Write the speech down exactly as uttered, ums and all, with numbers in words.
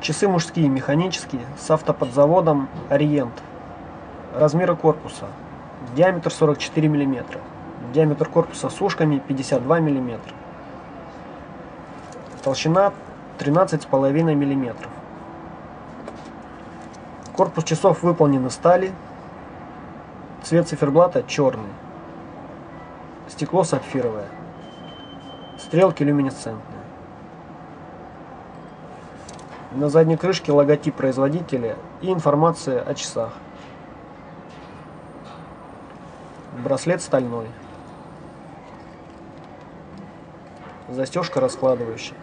Часы мужские, механические, с автоподзаводом Ориент. Размеры корпуса. Диаметр сорок четыре миллиметра. Диаметр корпуса с ушками пятьдесят два миллиметра. Толщина тринадцать с половиной миллиметров. Корпус часов выполнен из стали. Цвет циферблата черный. Стекло сапфировое. Стрелки люминесцентные. На задней крышке логотип производителя и информация о часах. Браслет стальной. Застежка раскладывающая.